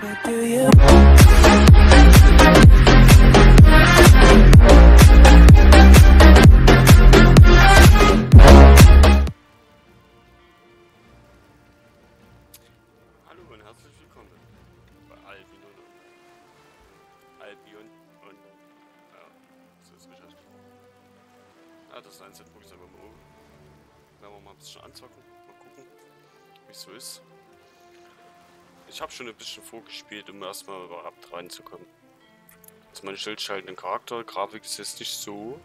Hallo und herzlich willkommen bei Albion und ja, so ist richtig. Ja, das ist ein Setpunkt, sagen wir mal oben. Werden wir mal ein bisschen anzocken, mal gucken, wie es so ist. Ich habe schon ein bisschen vorgespielt, um erstmal überhaupt reinzukommen. Also man stellt halt einen Charakter, Grafik ist jetzt nicht so.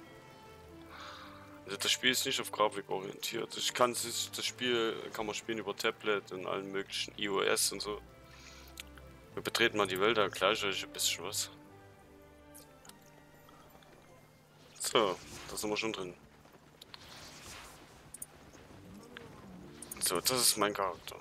Also das Spiel ist nicht auf Grafik orientiert. Das Spiel kann man spielen über Tablet und allen möglichen iOS und so. Wir betreten mal die Welt, da gleich euch ein bisschen was. So, da sind wir schon drin. So, das ist mein Charakter.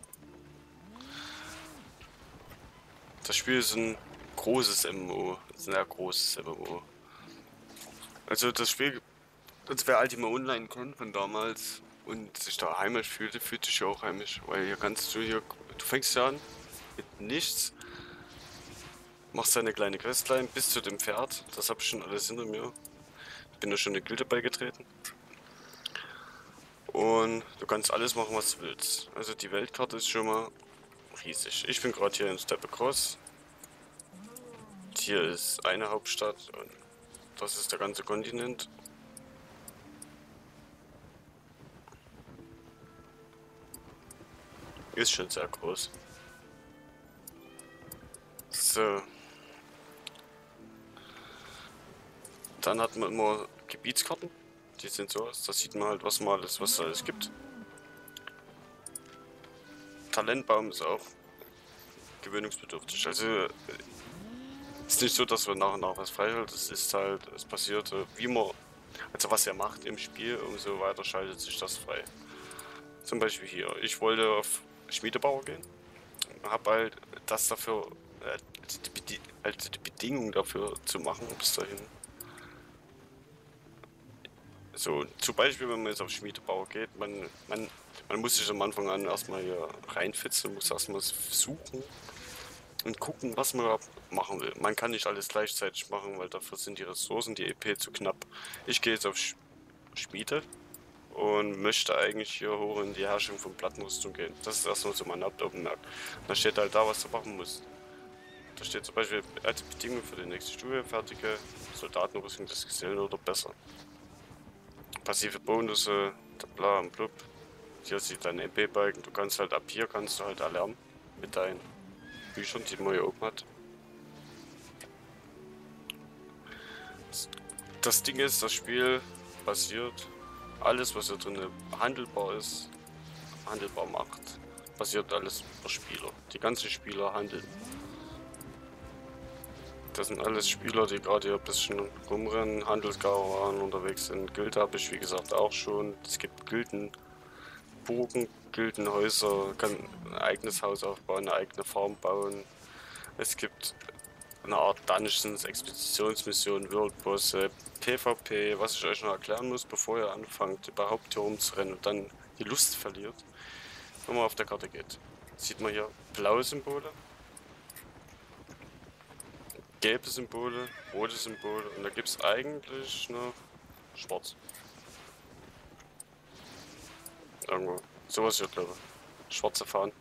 Das Spiel ist ein großes MMO, ein sehr großes MMO. Also das Spiel, als wer Ultima Online kennt von damals und sich da heimisch fühlte, fühlt sich ja auch heimisch, weil hier kannst du fängst ja an mit nichts, machst deine kleine Questline bis zu dem Pferd, das habe ich schon alles hinter mir. Ich bin da schon eine Gilde beigetreten. Und du kannst alles machen, was du willst. Also die Weltkarte ist schon mal riesig. Ich bin gerade hier in Steppe Cross. Hier ist eine Hauptstadt und das ist der ganze Kontinent. Ist schon sehr groß. So. Dann hat man immer Gebietskarten. Die sind so aus. Da sieht man halt, was es alles gibt. Talentbaum ist auch gewöhnungsbedürftig. Also ist nicht so, dass wir nach und nach was freischalten. Es ist halt, es passiert, wie man, also was er macht im Spiel, umso weiter schaltet sich das frei. Zum Beispiel hier. Ich wollte auf Schmiedebauer gehen. Habe halt das dafür, die Bedingung dafür zu machen bis dahin. So, zum Beispiel, wenn man jetzt auf Schmiedebau geht, man muss sich am Anfang an erstmal hier reinfitzen, muss erstmal suchen und gucken, was man machen will. Man kann nicht alles gleichzeitig machen, weil dafür sind die Ressourcen, die EP zu knapp. Ich gehe jetzt auf Schmiede und möchte eigentlich hier hoch in die Herrschung von Plattenrüstung gehen. Das ist erstmal so mein Hauptaugenmerk. Da steht halt da, was du machen musst. Da steht zum Beispiel als Bedingung für die nächste Stufe fertige Soldatenrüstung des Gesellen oder besser. Passive Bonusse, bla und blub. Hier sieht dein MP-Balken. Du kannst halt ab hier kannst du halt erlernen mit deinen Büchern, die man hier oben hat. Das Ding ist, das Spiel basiert, alles was hier drin handelbar ist, handelbar macht, basiert alles über Spieler. Die ganzen Spieler handeln. Das sind alles Spieler, die gerade hier ein bisschen rumrennen, Handelskarawanen unterwegs sind. Gilde habe ich wie gesagt auch schon. Es gibt Gildenburgen, Gildenhäuser, kann ein eigenes Haus aufbauen, eine eigene Farm bauen. Es gibt eine Art Dungeons, Expeditionsmissionen, Worldbosse, PvP, was ich euch noch erklären muss, bevor ihr anfangt, überhaupt hier rumzurennen und dann die Lust verliert. Wenn man auf der Karte geht, sieht man hier blaue Symbole, gelbe Symbole, rote Symbole und da gibt es eigentlich noch schwarz. Irgendwo. Sowas hier, glaube ich. Schwarze Fahnen.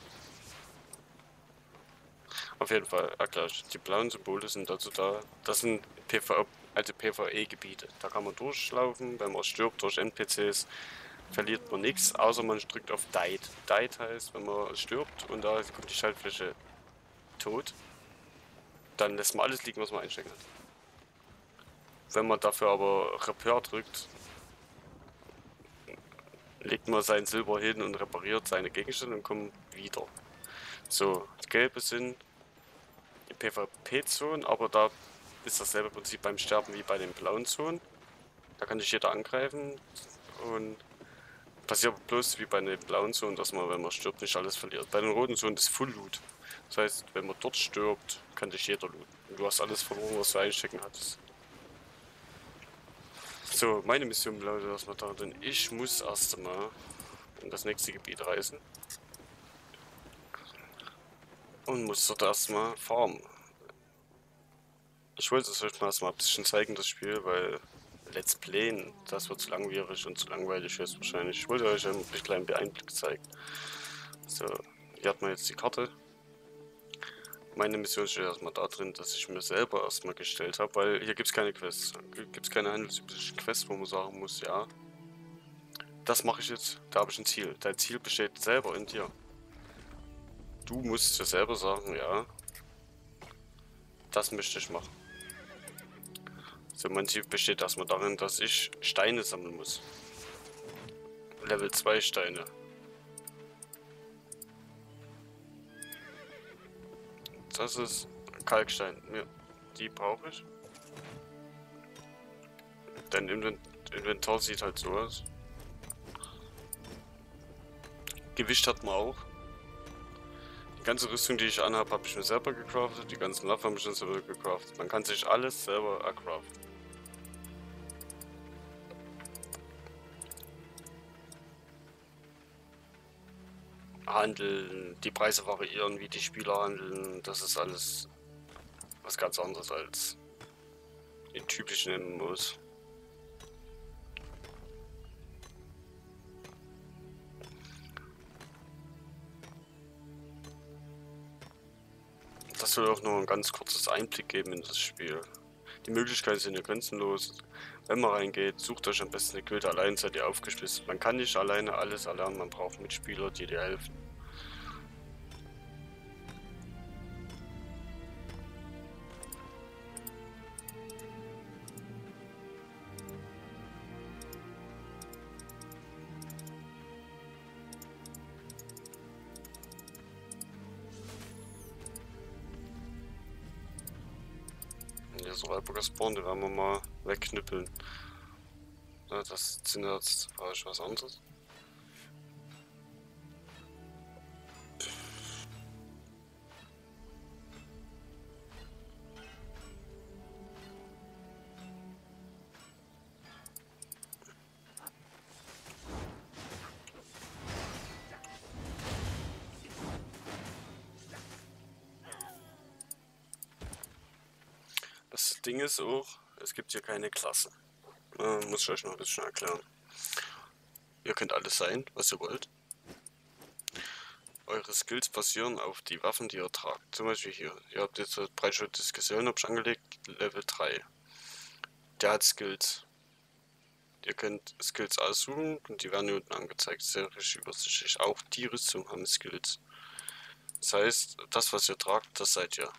Auf jeden Fall, erkläre ich. Die blauen Symbole sind dazu da. Das sind PvE-Gebiete. Da kann man durchlaufen, wenn man stirbt durch NPCs, verliert man nichts, außer man drückt auf Died. Died heißt, wenn man stirbt und da kommt die Schaltfläche tot, dann lässt man alles liegen, was man einstecken hat. Wenn man dafür aber Repair drückt, legt man sein Silber hin und repariert seine Gegenstände und kommt wieder. So, die gelbe sind die PvP-Zonen, aber da ist dasselbe Prinzip beim Sterben wie bei den blauen Zonen. Da kann dich jeder angreifen und passiert bloß wie bei den blauen Zonen, dass man, wenn man stirbt, nicht alles verliert. Bei den roten Zonen ist Full Loot. Das heißt, wenn man dort stirbt, kann dich jeder looten. Und du hast alles verloren, was du einstecken hattest. So, meine Mission lautet erstmal da drin. Ich muss erst einmal in das nächste Gebiet reisen. und muss dort erstmal farmen. Ich wollte es euch mal erstmal ein bisschen zeigen, das Spiel, weil Let's Playen, das wird zu langwierig und zu langweilig höchstwahrscheinlich. Ich wollte euch ein bisschen einen Einblick zeigen. So, hier hat man jetzt die Karte. Meine Mission steht erstmal da drin, dass ich mir selber erstmal gestellt habe, weil hier gibt es keine Quests. Gibt es keine handelsüblichen Quests, wo man sagen muss, ja, das mache ich jetzt, da habe ich ein Ziel. Dein Ziel besteht selber in dir. Du musst dir selber sagen, ja, das möchte ich machen. So, mein Ziel besteht erstmal darin, dass ich Steine sammeln muss. Level 2 Steine. Das ist Kalkstein. Ja, die brauche ich. Dein Inventar sieht halt so aus. Gewicht hat man auch. Die ganze Rüstung, die ich anhabe, habe ich mir selber gecraftet. Die ganzen Waffen habe ich mir selber gecraftet. Man kann sich alles selber craften. Handeln, die Preise variieren, wie die Spieler handeln. Das ist alles was ganz anderes als in typischen MMOs. Das soll auch nur ein ganz kurzes Einblick geben in das Spiel. Die Möglichkeiten sind ja grenzenlos. Wenn man reingeht, sucht euch am besten eine Gilde, allein seid ihr aufgeschlüsselt. Man kann nicht alleine alles erlernen, man braucht Mitspieler, die dir helfen. Hier ist Räuber gespawnt, den werden wir mal wegknüppeln. Ja, das sind jetzt ich was anderes. Das Ding ist auch, es gibt hier keine Klasse. Muss ich euch noch ein bisschen erklären. Ihr könnt alles sein, was ihr wollt. Eure Skills basieren auf die Waffen, die ihr tragt. Zum Beispiel hier. Ihr habt jetzt das Breitschwert des Gesellen angelegt, Level 3. Der hat Skills. Ihr könnt Skills aussuchen und die werden hier unten angezeigt. Sehr richtig übersichtlich. Auch die Rüstung haben Skills. Das heißt, das was ihr tragt, das seid ihr.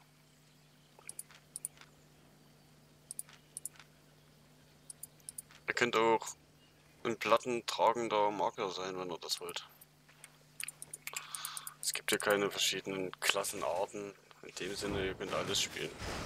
Ihr könnt auch ein plattentragender Magier sein, wenn ihr das wollt. Es gibt ja keine verschiedenen Klassenarten. In dem Sinne, ihr könnt alles spielen.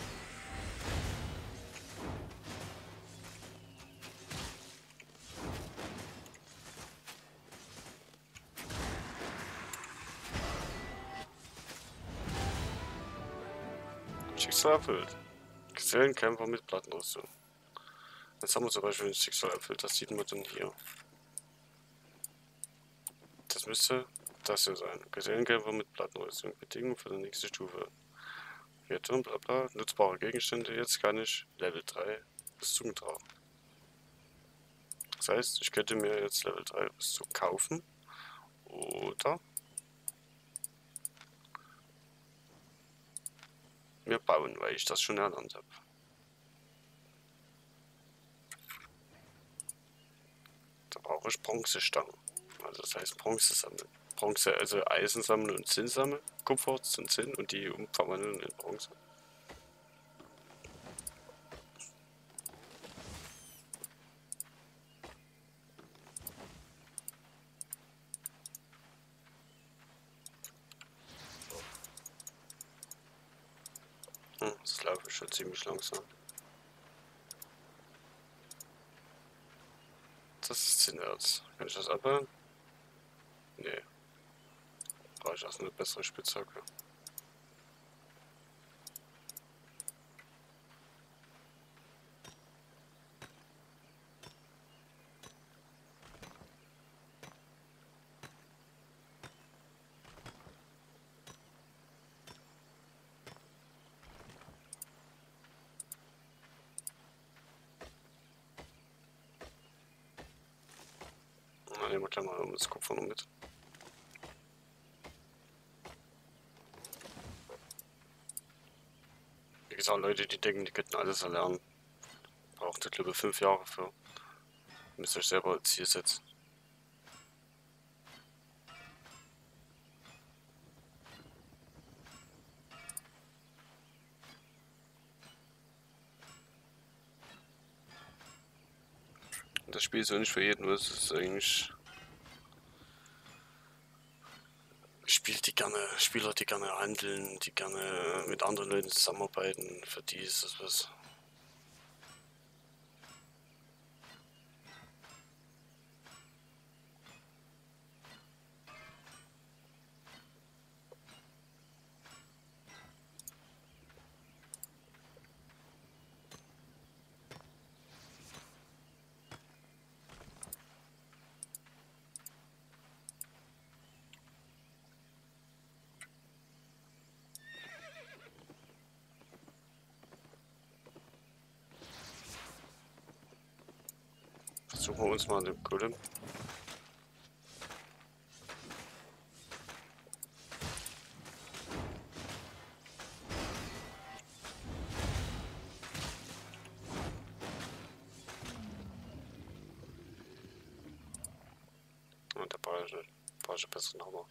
Schicksal erfüllt. Gesellenkämpfer mit Plattenrüstung. Jetzt haben wir zum Beispiel ein Schicksal erfüllt. Das sieht man dann hier. Das müsste das hier sein. Gesellenkämpfer mit Plattenrüstung. Bedingungen für die nächste Stufe. Werte und bla bla. Nutzbare Gegenstände. Jetzt kann ich Level 3 Rüstung tragen. Das heißt, ich könnte mir jetzt Level 3 Rüstung kaufen. Oder mir bauen, weil ich das schon erlernt habe. Da brauche ich Bronzestangen. Also das heißt Bronze sammeln. Bronze, also Eisen sammeln und Zinn sammeln. Kupfer und Zinn und die umverwandeln in Bronze. Das laufe ich schon ziemlich langsam. Das ist Zinnerz. Kann ich das abbauen? Nee. Brauche ich erst eine bessere Spitzhacke. gleich mal um das Kupfer noch mit. Wie gesagt, Leute, die denken, die könnten alles erlernen. Braucht ihr, glaube ich, 5 Jahre für. Müsst ihr euch selber Ziel setzen. Und das Spiel ist auch nicht für jeden, was es ist eigentlich. Spielt die gerne, Spieler, die gerne handeln, die gerne mit anderen Leuten zusammenarbeiten. Für die ist das was. Versuchen wir uns mal den Golem. Und der brauche ich besseren Hammer.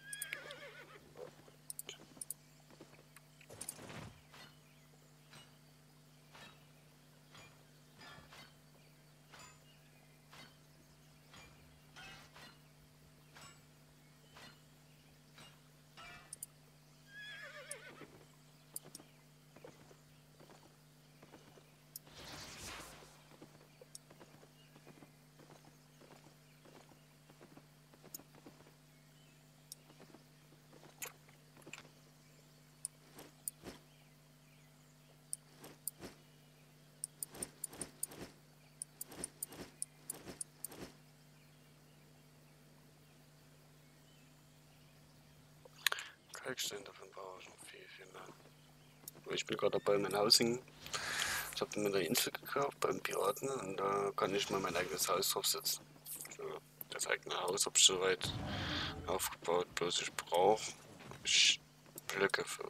Kalkstein, davon brauche ich noch viel mehr. Ich bin gerade dabei, mein Housing. Ich habe mir eine Insel gekauft beim Piraten und da kann ich mal mein eigenes Haus draufsetzen. So, das eigene Haus habe ich soweit aufgebaut, bloß ich brauche Blöcke für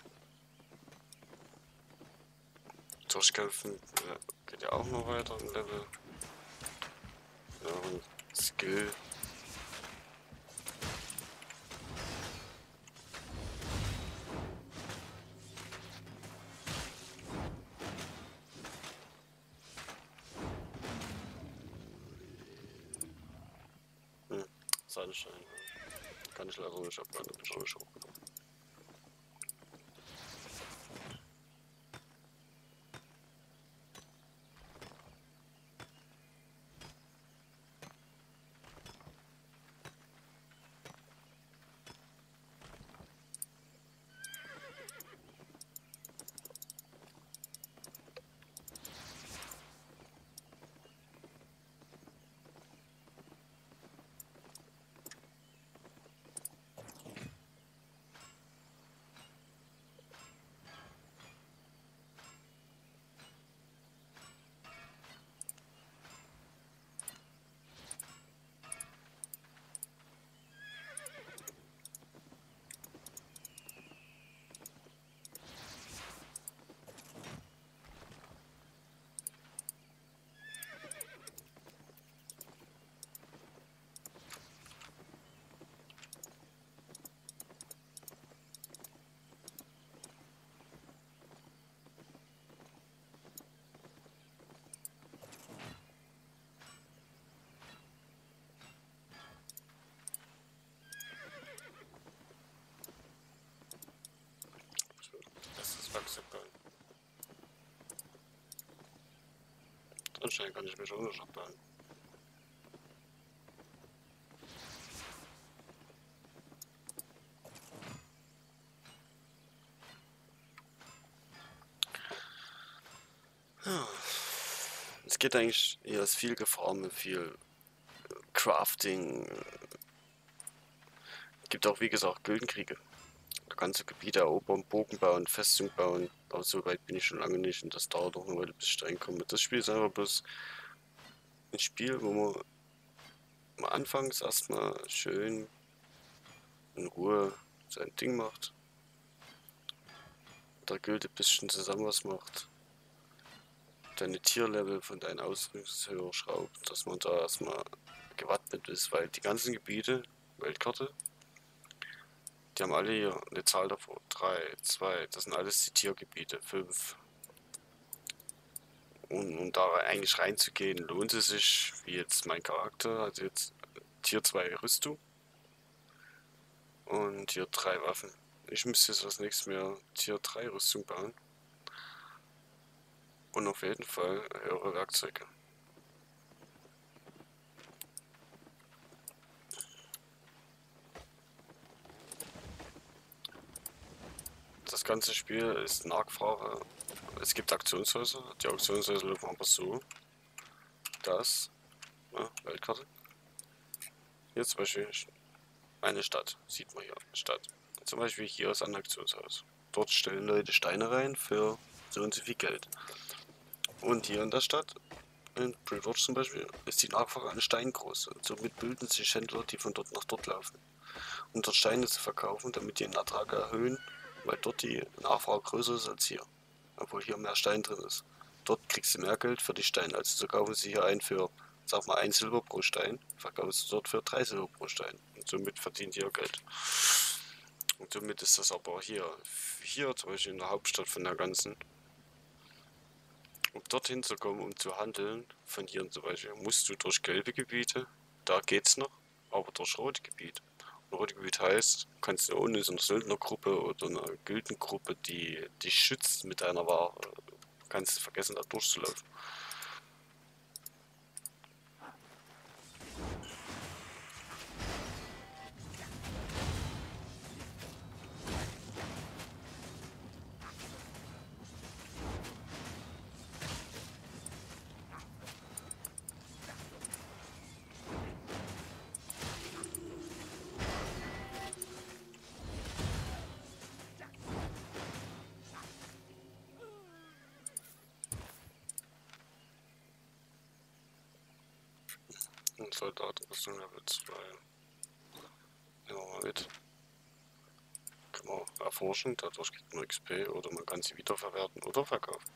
Durchkämpfen. Geht ja auch noch weiter im Level. Ja, und Skill. Seidenstein. Kann ich leider nicht abbauen, da bin ich auch nicht hochgekommen. Das ist Wachs abbauen. Anscheinend kann ich mich auch nicht abbauen. Ja. Es geht eigentlich, hier ist viel Gefarme, viel Crafting. Gibt auch, wie gesagt, Gildenkriege. Da kannst du Gebiete erobern, Bogen bauen, Festung bauen. Aber so weit bin ich schon lange nicht und das dauert auch eine Weile, bis ich da hinkomme. Das Spiel ist einfach bloß ein Spiel, wo man man anfangs erstmal schön in Ruhe sein Ding macht. Der Gilde ein bisschen zusammen was macht. Deine Tierlevel von deinen Ausrüstungshöher schraubt, dass man da erstmal gewappnet ist, weil die ganzen Gebiete, Weltkarte, die haben alle hier eine Zahl davor. 3, 2, das sind alles die Tiergebiete, 5. Und da eigentlich reinzugehen, lohnt es sich, wie jetzt mein Charakter, also jetzt Tier 2 Rüstung und Tier 3 Waffen. Ich müsste jetzt als nächstes mehr Tier 3 Rüstung bauen. Und auf jeden Fall höhere Werkzeuge. Das ganze Spiel ist Nachfrage. Es gibt Auktionshäuser. Die Auktionshäuser laufen aber so, dass, Weltkarte. Hier zum Beispiel eine Stadt, sieht man hier, Stadt. Zum Beispiel hier ist ein Auktionshaus. Dort stellen Leute Steine rein für so und so viel Geld. Und hier in der Stadt, in Bridge zum Beispiel, ist die Nachfrage an Stein groß. Und somit bilden sich Händler, die von dort nach dort laufen. Um dort Steine zu verkaufen, damit die den Ertrag erhöhen, weil dort die Nachfrage größer ist als hier. Obwohl hier mehr Stein drin ist. Dort kriegst du mehr Geld für die Steine. Also so kaufen sie hier ein für, sag mal, 1 Silber pro Stein, verkaufen sie dort für 3 Silber pro Stein. Und somit verdient ihr Geld. Und somit ist das aber hier zum Beispiel in der Hauptstadt von der ganzen, um dorthin zu kommen, um zu handeln, von hier zum Beispiel, musst du durch gelbe Gebiete, da geht's noch, aber durch rote Gebiete. Und rote Gebiet heißt, kannst du ohne so eine Söldnergruppe oder eine Gildengruppe, die dich schützt mit deiner Ware, kannst du vergessen, da durchzulaufen. Und Soldatenrüstung Level 2. Nehmen wir mal mit. Kann man erforschen, dadurch kriegt man XP oder man kann sie wiederverwerten oder verkaufen.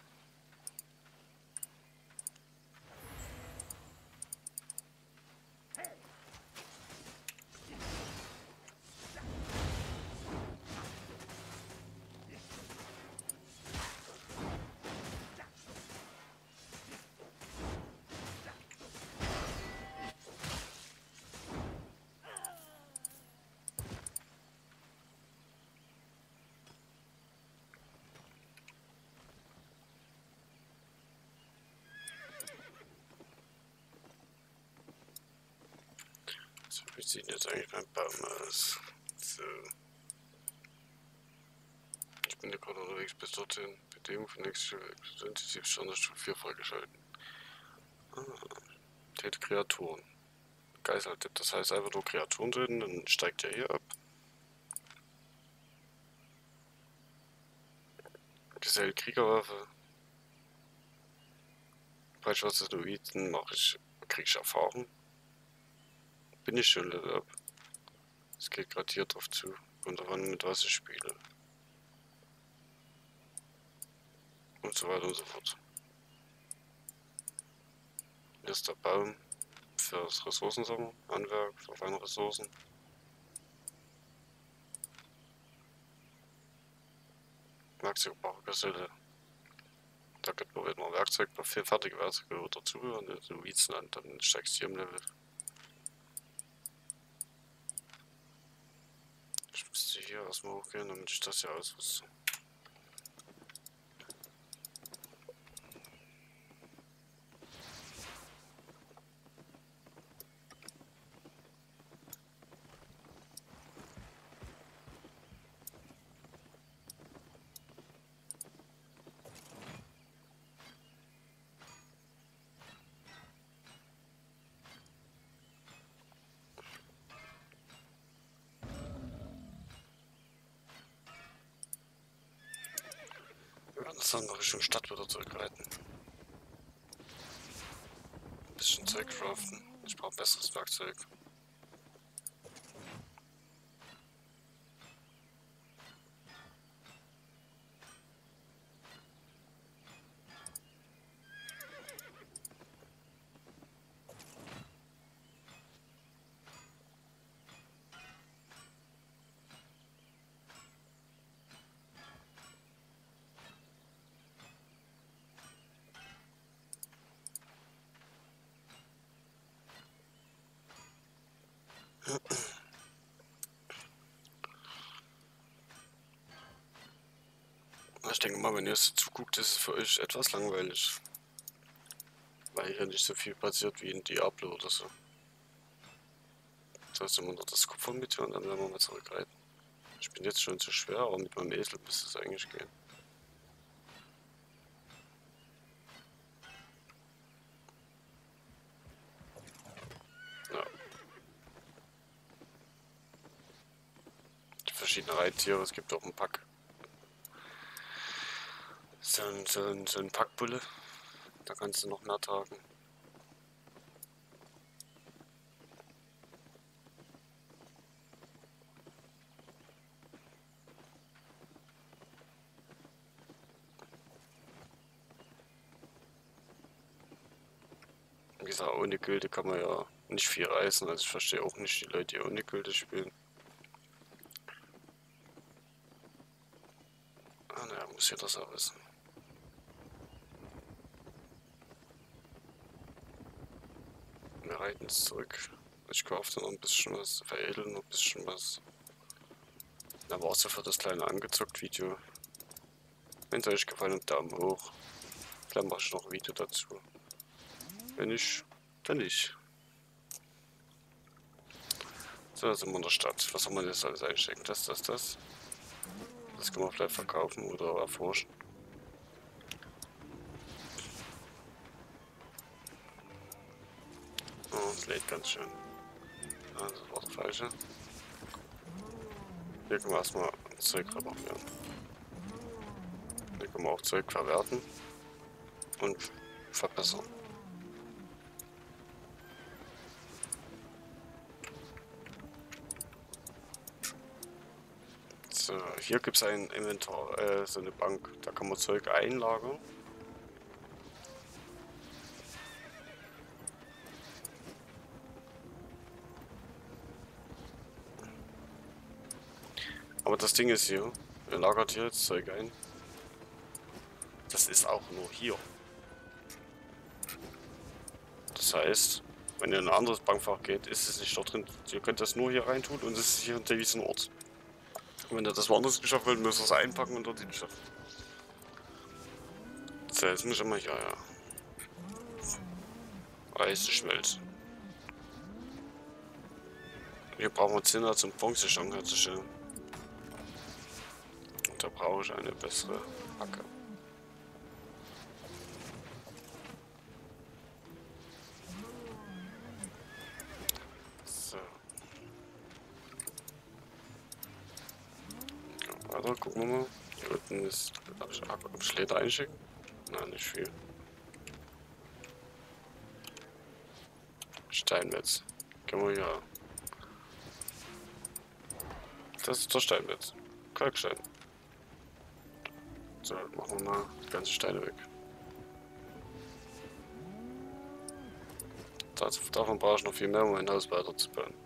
So, wie sieht jetzt eigentlich mein Baum aus? So. Ich bin ja gerade unterwegs bis dorthin. Bedingung für nächste intensiv Standardstufe 4 freigeschalten. Täte Kreaturen. Geiseltipp, das heißt einfach nur Kreaturen töten, dann steigt er hier ab. Gesell Kriegerwaffe. Bei schwarze Druiden krieg ich Erfahrung. Bin ich schon Level up. Es geht gerade hier drauf zu. Und wann mit was ich spiele. Und so weiter und so fort. Hier ist der Baum fürs Ressourcensammeln, Handwerk, für feine Ressourcen. Werkzeugbaugeselle. Da gibt man wieder Werkzeug, noch 4 fertige Werkzeuge oder Zubehör und so Novizenland, dann steigst du hier im Level. Ich müsste hier erstmal hochgehen, damit ich das hier ausrüste. Wir werden das dann noch Richtung Stadt wieder zurückreiten. Ein bisschen Zeug craften. Ich brauche besseres Werkzeug. Ich denke mal, wenn ihr es zuguckt, ist es für euch etwas langweilig. Weil hier nicht so viel passiert wie in Diablo oder so. Da ist immer noch das Kupfer mit und dann werden wir mal zurückreiten. Ich bin jetzt schon zu schwer, aber mit meinem Esel müsste es eigentlich gehen. Ja. Die verschiedenen Reittiere, es gibt auch einen Pack. So ein Packbulle. Da kannst du noch mehr tragen. Wie gesagt, ohne Gilde kann man ja nicht viel reisen. Also ich verstehe auch nicht die Leute, die ohne Gilde spielen. Ah naja, muss ja das auch wissen. Wir reiten jetzt zurück. Ich kaufte noch ein bisschen was, veredeln noch ein bisschen was. Da war es ja für das kleine Angezockt-Video. Wenn es euch gefallen hat, Daumen hoch. Vielleicht mache ich noch ein Video dazu. Wenn nicht, dann nicht. So, da sind wir in der Stadt. Was haben wir jetzt alles einstecken? Das. Das können wir vielleicht verkaufen oder erforschen. Oh, es lädt ganz schön. Ah, das war der falsche. Hier können wir erstmal Zeug reparieren. Hier können wir auch Zeug verwerten und verbessern. So, hier gibt es ein Inventar, so eine Bank. Da kann man Zeug einlagern. Aber das Ding ist hier, ihr lagert hier das Zeug ein. Das ist auch nur hier. Das heißt, wenn ihr in ein anderes Bankfach geht, ist es nicht dort drin. Ihr könnt das nur hier reintun und es ist hier in diesem Ort. Und wenn ihr das woanders geschafft wollt, müsst ihr es einpacken und dort hinschaffen. So, jetzt muss ich immer hier, ja. Eis schmelzen. Hier brauchen wir Zinner zum Bronzestangen herzustellen. Und da brauche ich eine bessere Hacke. So. Ja, weiter, gucken wir mal. Hier unten ist. Ob ich Leder einschicken? Nein, nicht viel. Steinmetz. Gehen wir hier. Das ist der Steinmetz. Kalkstein. So, machen wir mal die ganzen Steine weg. Davon brauche ich noch viel mehr, um mein Haus weiterzubauen.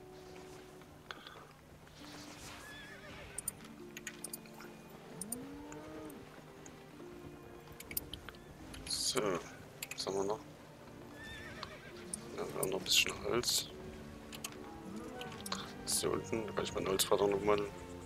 So, was haben wir noch? Ja, wir haben noch ein bisschen Holz. Das ist hier unten, da kann ich mein Holzvater noch mal.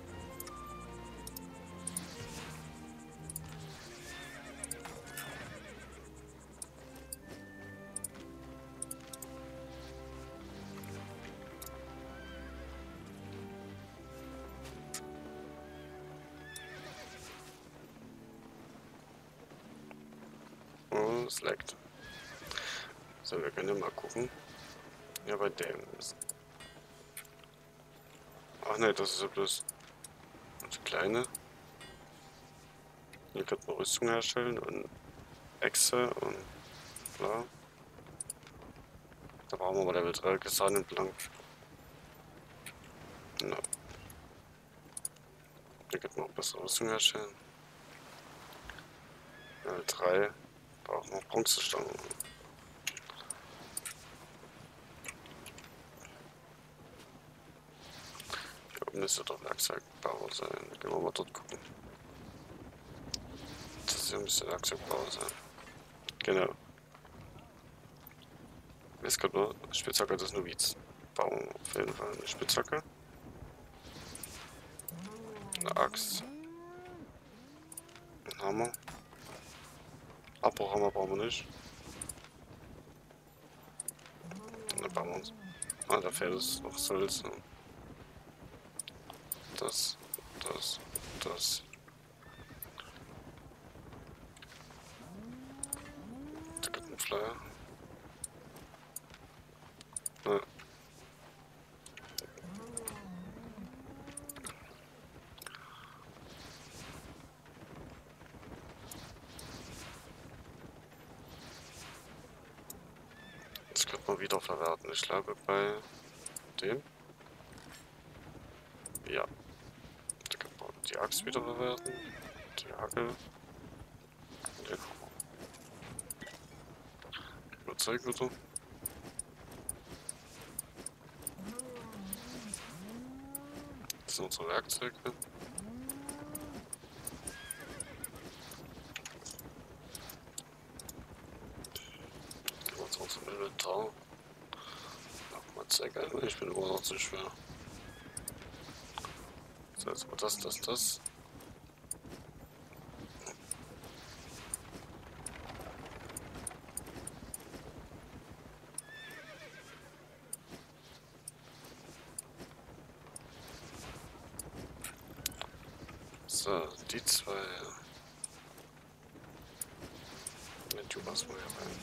Oh, es leckt. So, wir können ja mal gucken. Ja, bei dem ist. Ach ne, das ist ja bloß eine kleine. Hier könnte man Rüstung herstellen und Echse und bla. Da brauchen wir mal Level 3 Gesahn entlang. Na. Hier geht noch bessere Rüstung herstellen. Level 3 brauchen wir Bronzestangen. Hier oben müsste doch Werkzeugbauer sein. Gehen wir mal dort gucken. Das hier müsste Werkzeugbauer sein. Genau. Jetzt kommt nur Spitzhacke des Noviz. Bauen wir auf jeden Fall eine Spitzhacke. Eine Axt. Ein Hammer. Abbruchhammer brauchen wir nicht. Dann bauen wir uns. Ah, da fehlt es noch Salz. Das. Da gibt ein Flyer. Ja. Das könnte man wieder verwerten. Ich glaube bei dem. Ja. Da kann man die Axt wieder verwerten. Die Hacke. Und den Hammer. Überzeugt wieder. Das sind unsere Werkzeuge. Gehen wir zu unserem Inventar. Nochmal zeigen, ich bin immer noch zu schwer. So, jetzt mal das. So, die zwei. Mit Jubas mal hier rein.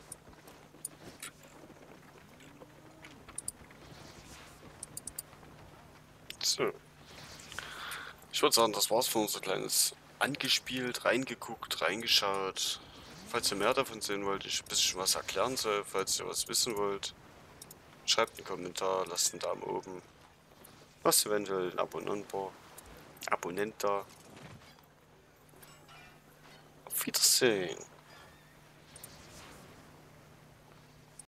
So. Ich würde sagen, das war's für unser kleines angespielt, reingeguckt, reingeschaut. Falls ihr mehr davon sehen wollt, ich ein bisschen was erklären soll, falls ihr was wissen wollt, schreibt einen Kommentar, lasst einen Daumen oben. Lasst eventuell ein Abonnent da. Auf Wiedersehen.